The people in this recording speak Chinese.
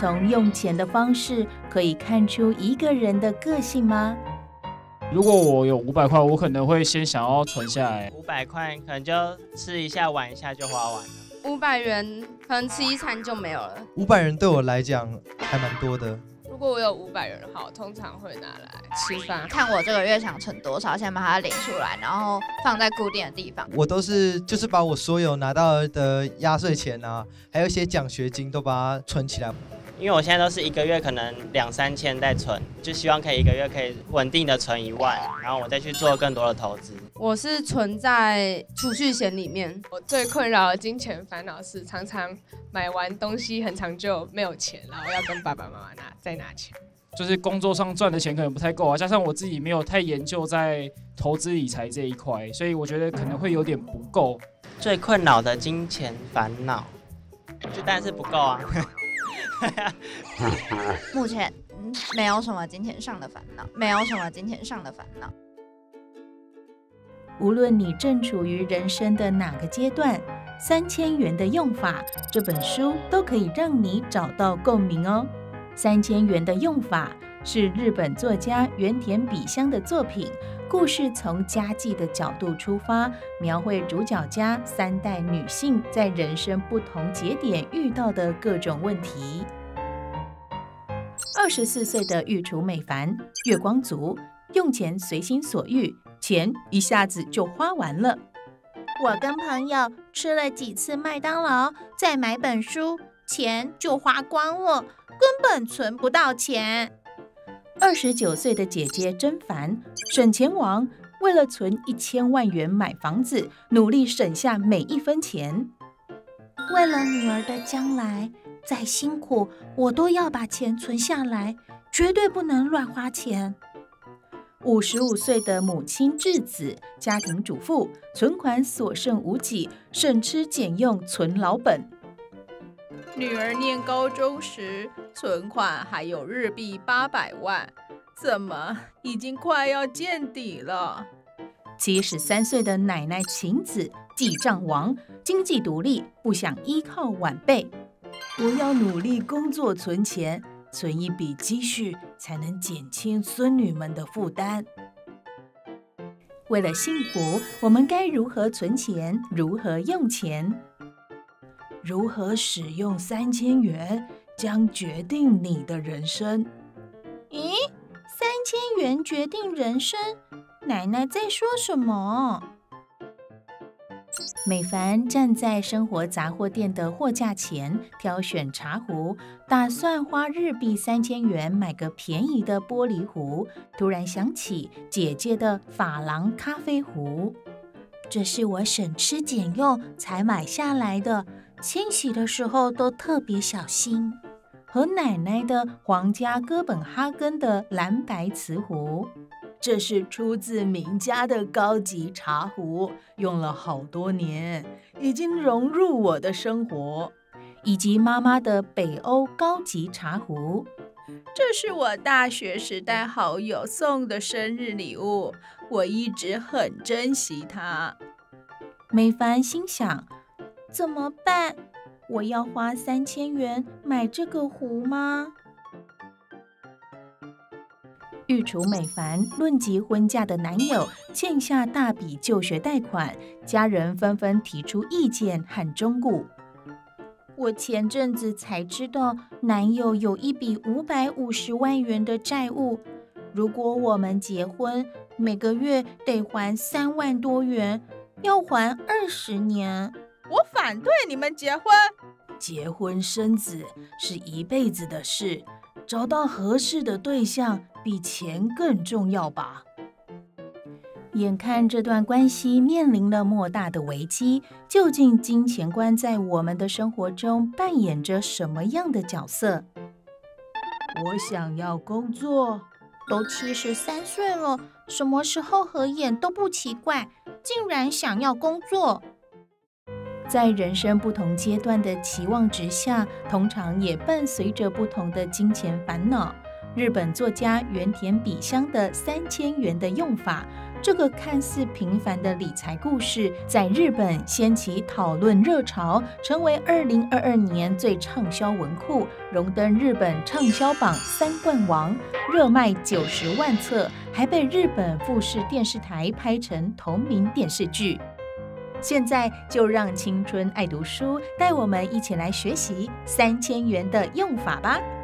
从用钱的方式可以看出一个人的个性吗？ 如果我有500块，我可能会先想要存下来。 500块可能就吃一下玩一下就花完了。 500元可能吃一餐就没有了。 500元对我来讲还蛮多的。 如果我有500元的话，我通常会拿来吃饭。 看我这个月想存多少，先把它领出来，然后放在固定的地方。 我都是就是把我所有拿到的压岁钱啊，还有一些奖学金都把它存起来。 因为我现在都是1个月可能2-3千在存，就希望可以1个月可以稳定的存1万，然后我再去做更多的投资。 我是存在储蓄险里面。我最困扰的金钱烦恼是常常买完东西很长就没有钱，然后要跟爸爸妈妈再拿钱。 就是工作上赚的钱可能不太够啊，加上我自己没有太研究在投资理财这一块，所以我觉得可能会有点不够。 最困扰的金钱烦恼，就当然是不够啊。 目前没有什么金钱上的烦恼，没有什么金钱上的烦恼。 无论你正处于人生的哪个阶段，3000元的用法这本书都可以让你找到共鸣哦。3000元的用法是日本作家原田比香的作品，故事从家计的角度出发，描绘主角家3代女性在人生不同节点遇到的各种问题。24岁的御厨美凡，月光族，用钱随心所欲，钱一下子就花完了。 我跟朋友吃了几次麦当劳，再买本书，钱就花光了，根本存不到钱。 29岁的姐姐甄凡，省钱王，为了存1000万元买房子，努力省下每一分钱。 为了女儿的将来，再辛苦我都要把钱存下来，绝对不能乱花钱。 55岁的母亲智子，家庭主妇，存款所剩无几，省吃俭用存老本。 女儿念高中时，存款还有日币800万，怎么已经快要见底了 ？73岁的奶奶晴子，记账王，经济独立，不想依靠晚辈。我要努力工作存钱，存一笔积蓄，才能减轻孙女们的负担。为了幸福，我们该如何存钱？如何用钱？如何使用3000元，将决定你的人生。 咦，3000元决定人生？奶奶在说什么？ 美凡站在生活杂货店的货架前，挑选茶壶，打算花日币3000元买个便宜的玻璃壶。突然想起姐姐的珐琅咖啡壶， 这是我省吃俭用才买下来的，清洗的时候都特别小心。 和奶奶的皇家哥本哈根的蓝白瓷壶，这是出自名家的高级茶壶，用了好多年，已经融入我的生活。以及妈妈的北欧高级茶壶， 这是我大学时代好友送的生日礼物，我一直很珍惜它。 美凡心想， 怎么办？我要花3000元买这个壶吗？ 御厨美凡论及婚嫁的男友欠下大笔就学贷款，家人纷纷提出意见和忠告。 我前阵子才知道男友有一笔550万元的债务，如果我们结婚，每个月得还3万多元，要还20年。 我反对你们结婚。 结婚生子是一辈子的事，找到合适的对象比钱更重要吧。眼看这段关系面临了莫大的危机，究竟金钱观在我们的生活中扮演着什么样的角色？我想要工作。 都73岁了，什么时候合眼都不奇怪，竟然想要工作。 在人生不同阶段的期望值下，通常也伴随着不同的金钱烦恼。日本作家原田比香的3000元的用法， 这个看似平凡的理财故事，在日本掀起讨论热潮，成为2022年最畅销文库，荣登日本畅销榜3冠王，热卖90万册，还被日本富士电视台拍成同名电视剧。现在就让青春爱读书带我们一起来学习3000元的用法吧。